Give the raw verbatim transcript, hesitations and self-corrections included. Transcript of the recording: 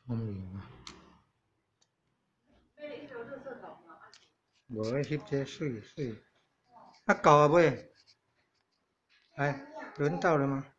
聪明啊！无迄翕这水水，啊到啊尾，哎，轮到了吗？